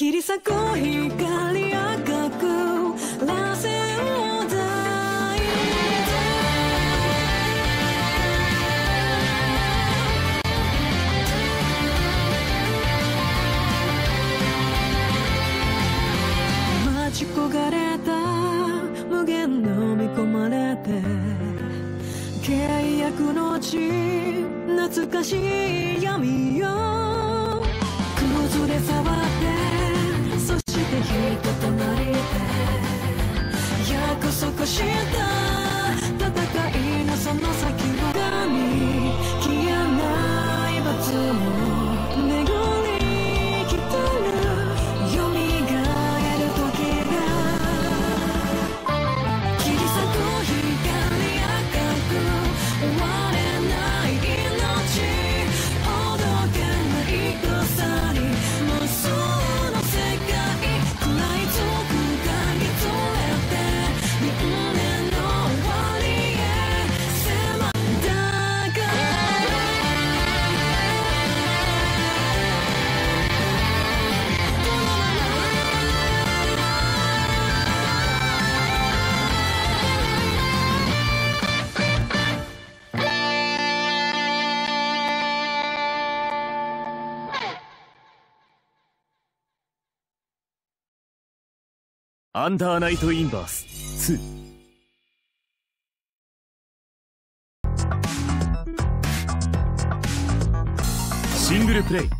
切り裂く光赤く螺旋を抱いて待ち焦がれた無限飲み込まれて契約の地懐かしい闇よ崩れ触ってそして人となりで約束した戦いのその先の神消えない罰も巡り来たら蘇る時が切り裂く光赤く終われない命ほどけない草に無数の世界食らいつくかぎつれて人間の終わりへ迫ったからアンダーナイトインバース2。シングルプレイ。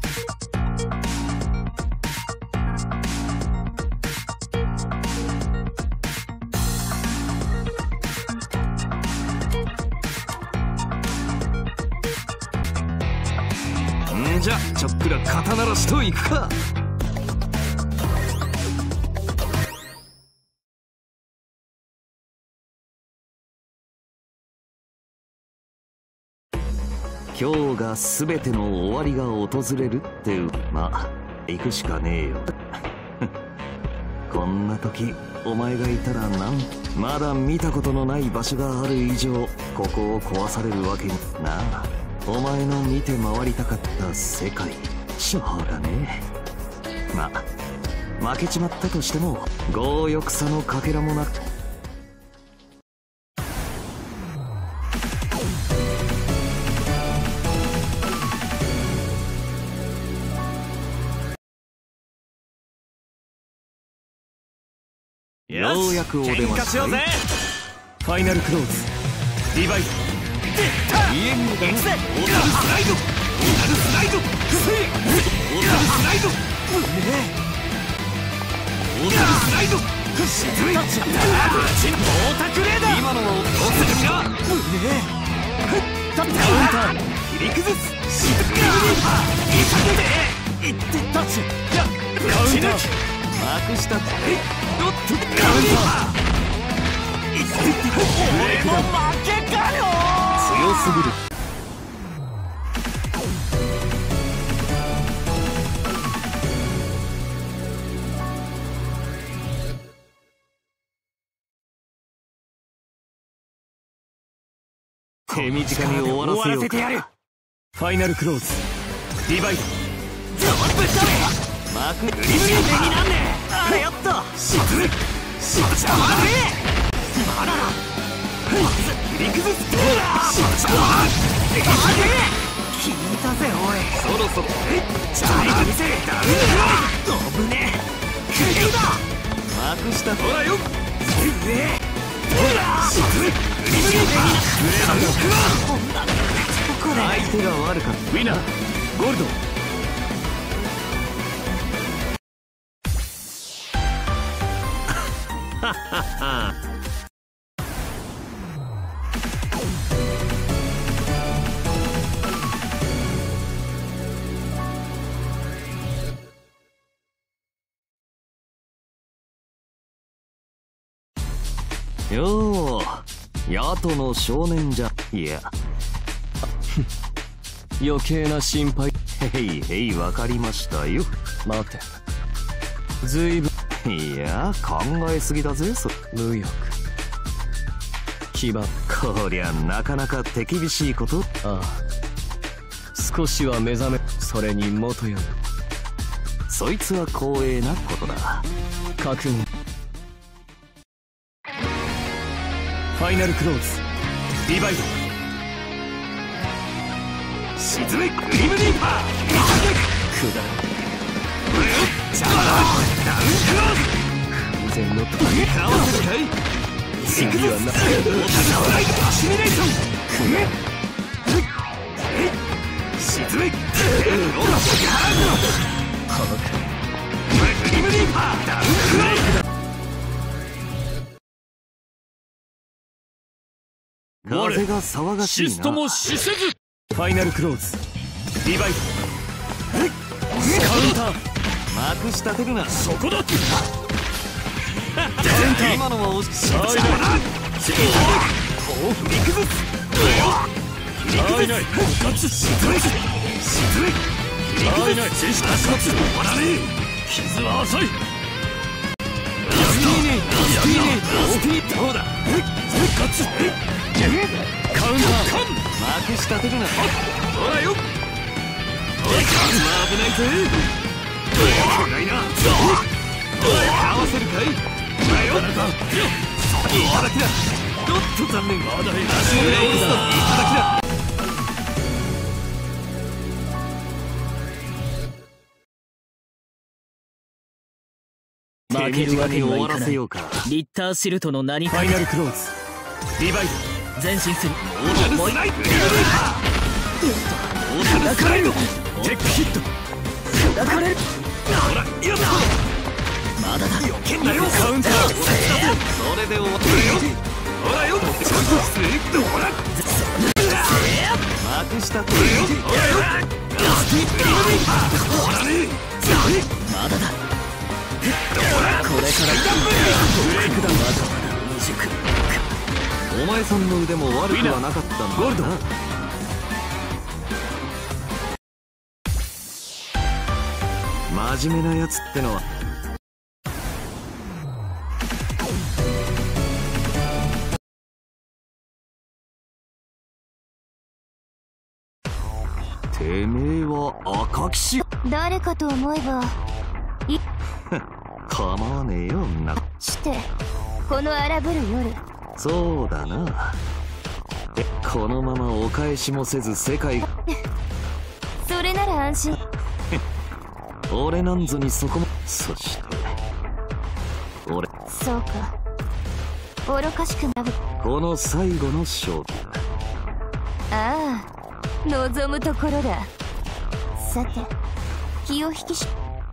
んじゃちょっくら肩慣らしといくか。今日が全ての終わりが訪れるってまあ行くしかねえよこんな時お前がいたらまだ見たことのない場所がある以上ここを壊されるわけになあ。お前の見て回りたかった世界しょうがねえ。まあ負けちまったとしても強欲さのかけらもなくようやくお出ましようぜ。ファイナルクローズリバイド家に行くぜ。オータルスライドオータルスライドオータルスライドオータルスライド沈めオータクレーダー今のをどうするしろカウンター切り崩すシズミいってタッチカウンターまくしたってドットカウンター俺も負けかよ。強すぎる。手短に終わらせようか。ファイナルクローズディバイドドロップしたれマクリブリーになんねえ。あれやった沈む沈むまだだまず切り崩すどうだ聞いたぜおい。そろそろチャイム見せダメだ危ねえクリーだマクしたほらよすげえどうだ沈むクリブリーにな相手が悪かった。ウィナーゴールドハハハようヤトの少年じゃいや余計な心配。へいへいわかりましたよ。待てずいぶんいや考えすぎだぜ無欲牙こりゃなかなか手厳しいこと。ああ少しは目覚めそれに元よりそいつは光栄なことだ。 確認。ファイナルクローズリバイド。沈めグリムリーパー。くだらん。邪魔だ。ダウンクローズ。完全の合わせるかい。次はな。アシミレーション。沈めグリムリーパー。ダウンクローズ。 風が騒がしいな。 シストも死せず。ファイナルクローズリバイド。カウンター。 まくし立てるな。 そこだ。 今のは惜しい。 さあいない。振り崩す。さあいない。復活。沈め。さあいない。正式な勝つ。終わらねえ。傷は浅い。スティーネーどうだ。復活。カウンター。 まくし立てるな。 ほらよ。危ないぜ。ないな。合わせるかい。なかなか。いただきだ。ちょっと残念。まだ足を直すといただきだ。 負けるわけにはいかない。リッターシルトの名にファイナルクローズリバイド。前進する。オーダルスナイプ。砕かれる。テックヒット。砕かれる。ほらよっと。まだだ。よけんなよ。カウンター。それで終わったよ。 ほらよ。ちゃんと失礼。ほら。 まくしたってよ。 ほらよ。ほらね。まだだ。これからブレイクだ。まだまだ未熟。 お前さんの腕も悪くはなかったんだ。 ゴールド。 真面目なやつってのはてめえは赤騎士。 誰かと思えば構わねえよな。 してこの荒ぶる夜。 そうだな。このままお返しもせず世界それなら安心。 俺なんぞにそこも。そして俺そうか。愚かしくなる。 この最後の勝負だ。 ああ望むところだ。さて気を引きし。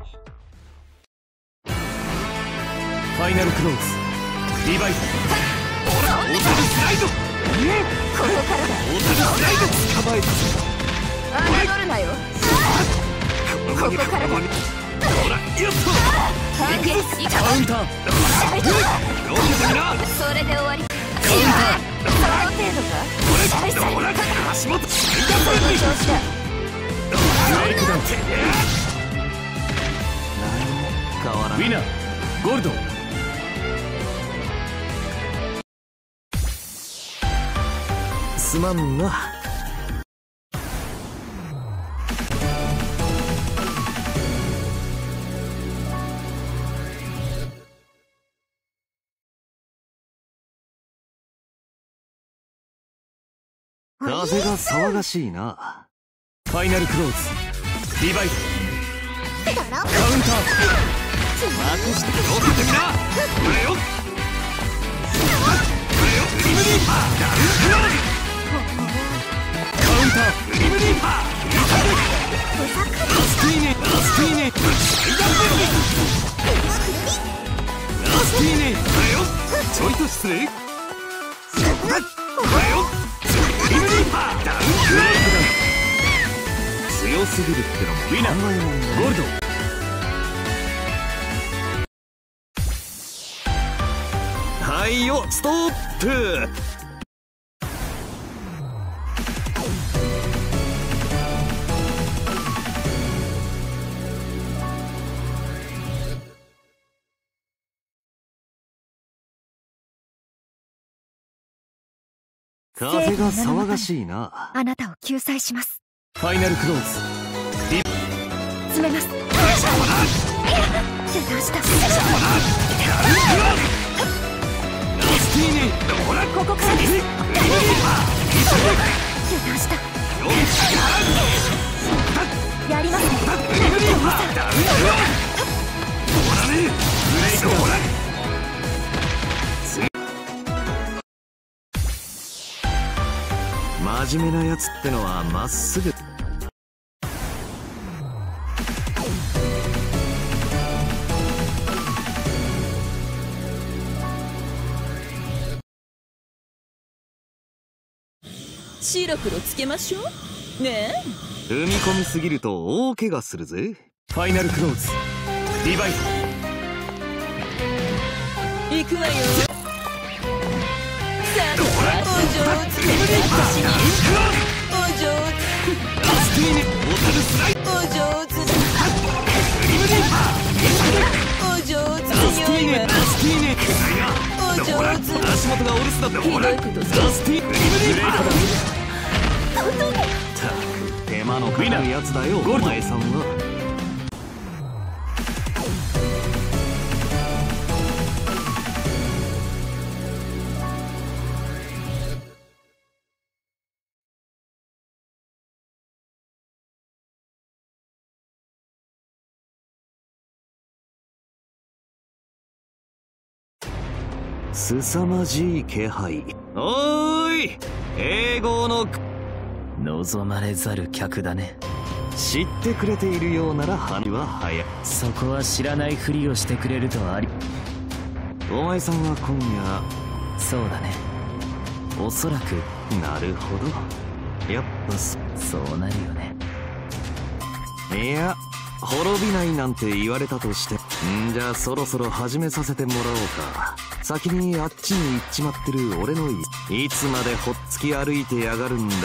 ファイナルクローズリバイド。ほらオータルスライド。 ここからだ。 オータルスライド。捕まえたぞ。 侮るなよ。ここからだ。 ほらよっと。 反撃。 カウンター。 それで終わり。 カウンター。 その程度か。 ほら足元。 その調子だ。 ブレイクダウン。 何も変わらない。 ウィナーゴールド。 すまんな。風が騒がしいな。 ファイナルクローズリバイド。カウンター。 まくしてよけてみな。これよ。グリムリーパー。ダウンクローズ。カウンター。グリムリーパー。スティーネ。スティーネ。ラスティーネ。これよ。ちょいと失礼。これよ。グリムリーパー。ダウンクローズ。 強すぎるってのもウィナーゴールド。 はいよストップ。風が騒がしいな。 あなたを救済します。 ファイナルクローズ詰めます。 油断した。ここからです。油断した。やりますね。 真面目なやつってのはまっすぐ。 白黒つけましょうねえ。 踏み込みすぎると大怪我するぜ。ファイナルクローズリバイド行くわよ。さあお上手ね。私にお上手。お上手だ。お上手よ今。お上手。 足元がお留守だって。 ひどいことする。 手間のかかるやつだよお前さんは。凄まじい気配。おーい英語の望まれざる客だね。 知ってくれているようなら話は早い。 そこは知らないふりをしてくれるとあり。 お前さんは今夜。 そうだね。おそらく。 なるほど。やっぱそうなるよね。 いや滅びないなんて言われたとして。じゃあそろそろ始めさせてもらおうか。先にあっちに行っちまってる俺のいつまでほっつき歩いてやがるんだ。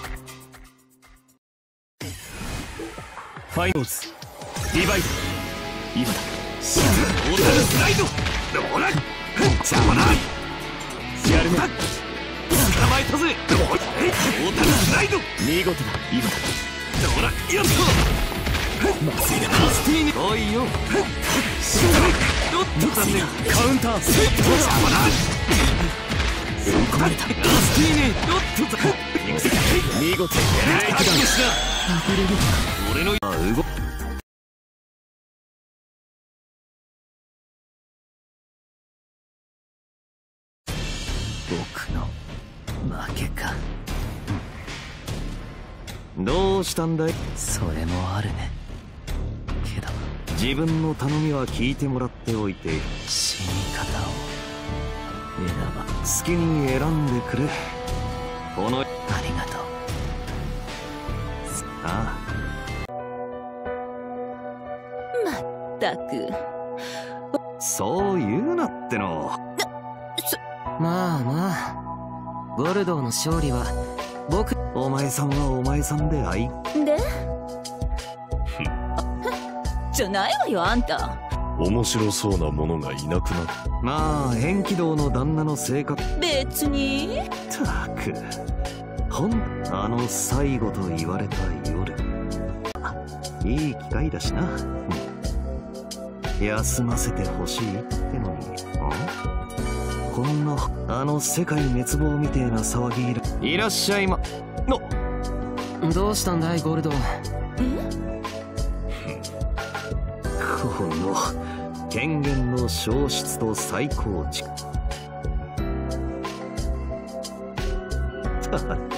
ファイナルズリバイド今だ。 オータルスライド。ほら邪魔だ。 やるね。 捕まえたぜ。オータルスライド。 見事だ今だ。 ほらやった。 まずいな。 スティーにおいよ。おっと残念。 カウンターセット。 邪魔だ。 追い込まれた。 スティーにおっと見事ブレイクダウン。 俺の動僕の負けか。 どうしたんだい。 それもあるね。けど自分の頼みは聞いてもらっておいて。 死に方を選ば。 好きに選んでくれ。このありがとう。 あまったく。 そう言うなっての。 まあまあゴルドーの勝利は僕。 お前さんはお前さんででじゃないわよあんた。 面白そうなものがいなくなる。 まあ縁起道の旦那の性格。 別に。 たくあの最後と言われた夜。いい機会だしな。休ませてほしいってのに。こんなあの世界滅亡みてえな騒ぎいらっしゃいま。 どうしたんだいゴルド。 この権限の消失と再構築。たく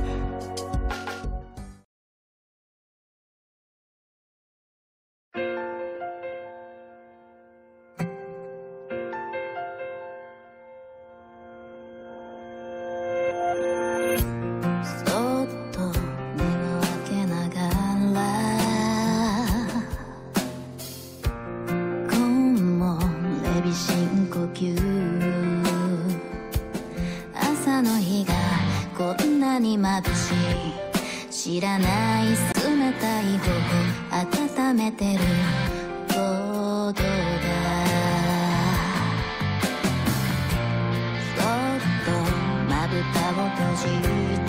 朝の日がこんなに眩しい。知らない冷たい頬温めてることだ。そっとまぶたを閉じて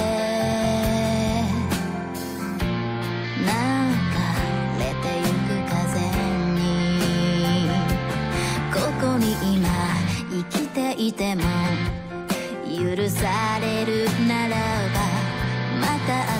流れてゆく風許されるならばまた